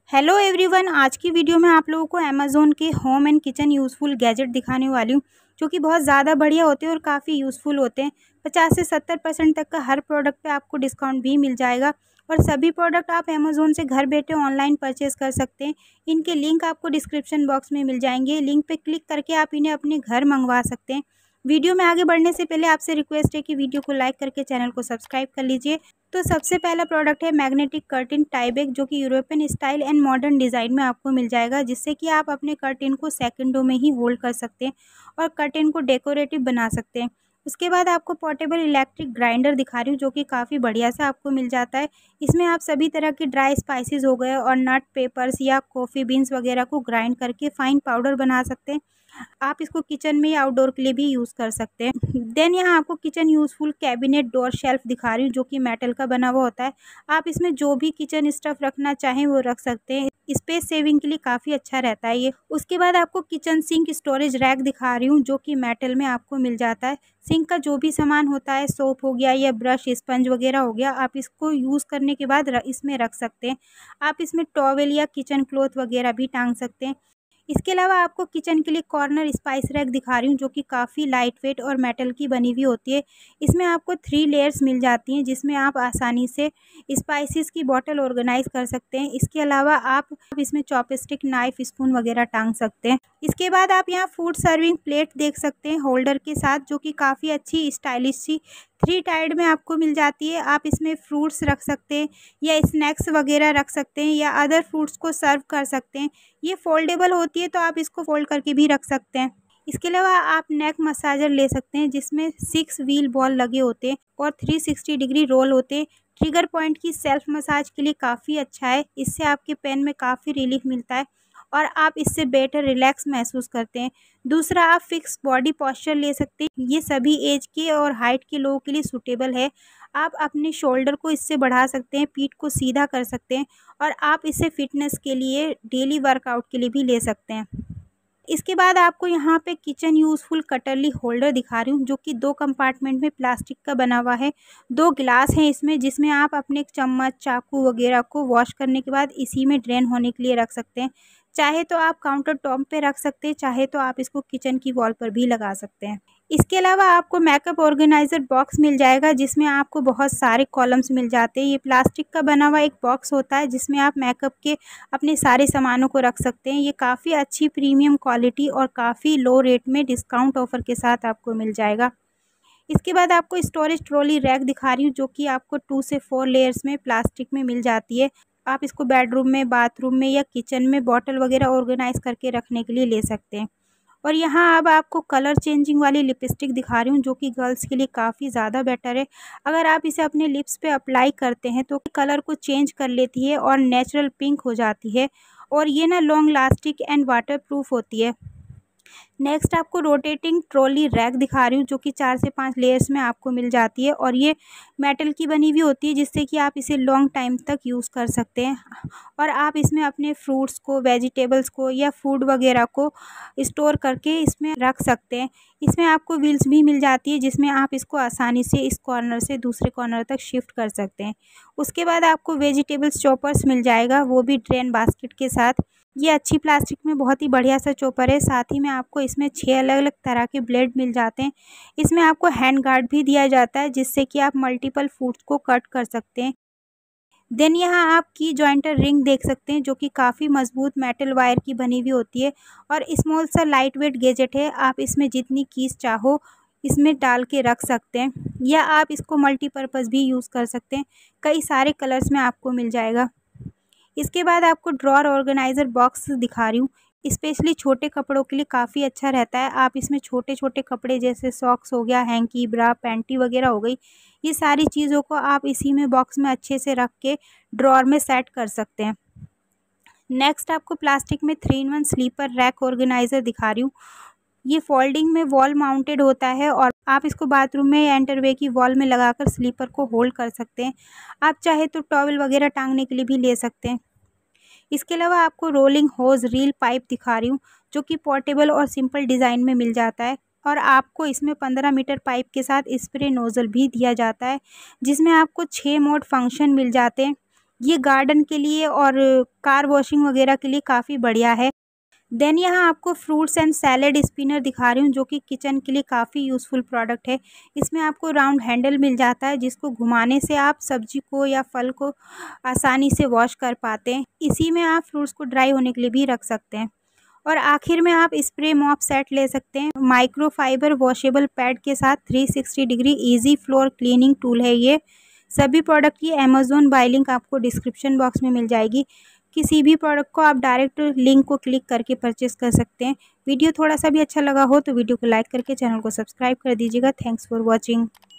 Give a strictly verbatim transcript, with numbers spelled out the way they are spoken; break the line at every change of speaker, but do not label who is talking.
Hello everyone, आज की video में आप लोगों को अमेज़न के home and kitchen useful gadget दिखाने वाली हूँ, जो कि बहुत ज़्यादा बढ़िया होते हैं और काफ़ी यूज़फुल होते हैं। पचास से सत्तर परसेंट तक का हर प्रोडक्ट पे आपको डिस्काउंट भी मिल जाएगा और सभी प्रोडक्ट आप अमेज़न से घर बैठे ऑनलाइन परचेज़ कर सकते हैं। इनके लिंक आपको डिस्क्रिप्शन बॉक्स में मिल जाएंगे। लिंक पे क्लिक करके आप इन्हें अपने घर मंगवा सकते हैं। वीडियो में आगे बढ़ने से पहले आपसे रिक्वेस्ट है कि वीडियो को लाइक करके चैनल को सब्सक्राइब कर लीजिए। तो सबसे पहला प्रोडक्ट है मैग्नेटिक कर्टेन टाई बैग, जो कि European style and modern design में आपको मिल जाएगा, जिससे कि आप अपने कर्टेन को सेकंडों में ही होल्ड कर सकते हैं और कर्टेन को डेकोरेटिव बना सकते हैं। उसके बाद आपको पोर्टेबल इलेक्ट्रिक ग्राइंडर दिखा रही हूँ, जो कि काफ़ी बढ़िया से आपको मिल जाता है। इसमें आप सभी तरह की ड्राई स्पाइसेस हो गए और नट पेपर्स या कॉफ़ी बीन्स वगैरह को ग्राइंड करके फाइन पाउडर बना सकते हैं। आप इसको किचन में या आउटडोर के लिए भी यूज़ कर सकते हैं। देन यहाँ आपको kitchen useful cabinet door shelf दिखा रही हूँ, जो कि मेटल का बना हुआ होता है। आप इसमें जो भी किचन स्टफ रखना चाहें वो रख सकते हैं। स्पेस सेविंग के लिए काफ़ी अच्छा रहता है ये। उसके बाद आपको किचन सिंक स्टोरेज रैक दिखा रही हूँ, जो कि मेटल में आपको मिल जाता है। सिंक का जो भी सामान होता है, सोप हो गया या ब्रश स्पंज वगैरह हो गया, आप इसको यूज़ करने के बाद इसमें रख सकते हैं। आप इसमें टॉवेल या किचन क्लॉथ वगैरह भी टांग सकते हैं। इसके अलावा आपको किचन के लिए कॉर्नर स्पाइस रैक दिखा रही हूँ, जो कि काफ़ी लाइट वेट और मेटल की बनी हुई होती है। इसमें आपको थ्री लेयर्स मिल जाती हैं, जिसमें आप आसानी से स्पाइसेस की बॉटल ऑर्गेनाइज कर सकते हैं। इसके अलावा आप इसमें चॉपस्टिक, नाइफ, स्पून वगैरह टांग सकते हैं। इसके बाद आप यहाँ फूड सर्विंग प्लेट देख सकते हैं होल्डर के साथ, जो कि काफ़ी अच्छी स्टाइलिश सी थ्री टाइड में आपको मिल जाती है। आप इसमें फ्रूट्स रख सकते हैं या स्नैक्स वगैरह रख सकते हैं या अदर फूड्स को सर्व कर सकते हैं। ये फोल्डेबल होती है, तो आप इसको फोल्ड करके भी रख सकते हैं। इसके अलावा आप नेक मसाजर ले सकते हैं, जिसमें सिक्स व्हील बॉल लगे होते हैं और थ्री सिक्सटी डिग्री रोल होते हैं। ट्रिगर पॉइंट की सेल्फ मसाज के लिए काफ़ी अच्छा है। इससे आपके पेन में काफ़ी रिलीफ मिलता है और आप इससे बेटर रिलैक्स महसूस करते हैं। दूसरा, आप फिक्स बॉडी पॉस्चर ले सकते हैं। ये सभी एज के और हाइट के लोगों के लिए सूटेबल है। आप अपने शोल्डर को इससे बढ़ा सकते हैं, पीठ को सीधा कर सकते हैं और आप इसे फिटनेस के लिए, डेली वर्कआउट के लिए भी ले सकते हैं। इसके बाद आपको यहाँ पे किचन यूज़फुल कटरली होल्डर दिखा रही हूँ, जो कि दो कंपार्टमेंट में प्लास्टिक का बना हुआ है। दो गिलास हैं इसमें, जिसमें आप अपने चम्मच, चाकू वगैरह को वॉश करने के बाद इसी में ड्रेन होने के लिए रख सकते हैं। चाहे तो आप काउंटर टॉप पे रख सकते हैं, चाहे तो आप इसको किचन की वॉल पर भी लगा सकते हैं। इसके अलावा आपको मेकअप ऑर्गेनाइज़र बॉक्स मिल जाएगा, जिसमें आपको बहुत सारे कॉलम्स मिल जाते हैं। ये प्लास्टिक का बना हुआ एक बॉक्स होता है, जिसमें आप मेकअप के अपने सारे सामानों को रख सकते हैं। ये काफ़ी अच्छी प्रीमियम क्वालिटी और काफ़ी लो रेट में डिस्काउंट ऑफर के साथ आपको मिल जाएगा। इसके बाद आपको स्टोरेज ट्रॉली रैक दिखा रही हूँ, जो कि आपको टू से फोर लेयर्स में प्लास्टिक में मिल जाती है। आप इसको बेडरूम में, बाथरूम में या किचन में बॉटल वगैरह ऑर्गेनाइज करके रखने के लिए ले सकते हैं। और यहाँ अब आपको कलर चेंजिंग वाली लिपस्टिक दिखा रही हूँ, जो कि गर्ल्स के लिए काफ़ी ज़्यादा बेटर है। अगर आप इसे अपने लिप्स पे अप्लाई करते हैं तो कलर को चेंज कर लेती है और नेचुरल पिंक हो जाती है और ये ना long lasting and waterproof होती है। नेक्स्ट आपको रोटेटिंग ट्रॉली रैक दिखा रही हूँ, जो कि चार से पाँच लेयर्स में आपको मिल जाती है और ये मेटल की बनी हुई होती है, जिससे कि आप इसे लॉन्ग टाइम तक यूज़ कर सकते हैं और आप इसमें अपने फ्रूट्स को, वेजिटेबल्स को या फूड वगैरह को स्टोर करके इसमें रख सकते हैं। इसमें आपको व्हील्स भी मिल जाती है, जिसमें आप इसको आसानी से इस कॉर्नर से दूसरे कॉर्नर तक शिफ्ट कर सकते हैं। उसके बाद आपको वेजिटेबल्स चॉपर्स मिल जाएगा, वो भी ड्रेन बास्केट के साथ। ये अच्छी प्लास्टिक में बहुत ही बढ़िया सा चॉपर है। साथ ही में आपको इसमें छः अलग अलग तरह के ब्लेड मिल जाते हैं। इसमें आपको हैंड गार्ड भी दिया जाता है, जिससे कि आप मल्टीपल फूड्स को कट कर सकते हैं। देन यहाँ आप की जॉइंटर रिंग देख सकते हैं, जो कि काफ़ी मजबूत मेटल वायर की बनी हुई होती है और स्मॉल सा लाइट वेट गैजेट है। आप इसमें जितनी कीज चाहो इसमें डाल के रख सकते हैं या आप इसको मल्टीपर्पज़ भी यूज़ कर सकते हैं। कई सारे कलर्स में आपको मिल जाएगा। इसके बाद आपको ड्रॉअर ऑर्गेनाइज़र बॉक्स दिखा रही हूँ, स्पेशली छोटे कपड़ों के लिए काफ़ी अच्छा रहता है। आप इसमें छोटे छोटे कपड़े जैसे सॉक्स हो गया, हैंकी, ब्रा, पैंटी वगैरह हो गई, ये सारी चीज़ों को आप इसी में बॉक्स में अच्छे से रख के ड्रॉअर में सेट कर सकते हैं। नेक्स्ट आपको प्लास्टिक में three in one slipper rack organiser दिखा रही हूँ। ये फोल्डिंग में वॉल माउंटेड होता है और आप इसको बाथरूम में या एंटरवे की वॉल में लगाकर स्लीपर को होल्ड कर सकते हैं। आप चाहे तो टॉवल वगैरह टांगने के लिए भी ले सकते हैं। इसके अलावा आपको रोलिंग होज रील पाइप दिखा रही हूँ, जो कि पोर्टेबल और सिंपल डिज़ाइन में मिल जाता है और आपको इसमें पंद्रह मीटर पाइप के साथ स्प्रे नोज़ल भी दिया जाता है, जिसमें आपको छः मोड फंक्शन मिल जाते हैं। ये गार्डन के लिए और कार वॉशिंग वगैरह के लिए काफ़ी बढ़िया है। देन यहाँ आपको फ्रूट्स एंड सैलेड स्पिनर दिखा रही हूँ, जो कि किचन के लिए काफ़ी यूज़फुल प्रोडक्ट है। इसमें आपको राउंड हैंडल मिल जाता है, जिसको घुमाने से आप सब्जी को या फल को आसानी से वॉश कर पाते हैं। इसी में आप फ्रूट्स को ड्राई होने के लिए भी रख सकते हैं। और आखिर में आप स्प्रे मॉप सेट ले सकते हैं। माइक्रोफाइबर वॉशेबल पैड के साथ three sixty degree easy floor cleaning tool है ये। सभी प्रोडक्ट की अमेज़ॉन बाय लिंक आपको डिस्क्रिप्शन बॉक्स में मिल जाएगी। किसी भी प्रोडक्ट को आप डायरेक्ट लिंक को क्लिक करके परचेस कर सकते हैं। वीडियो थोड़ा सा भी अच्छा लगा हो तो वीडियो को लाइक करके चैनल को सब्सक्राइब कर दीजिएगा। Thanks for watching.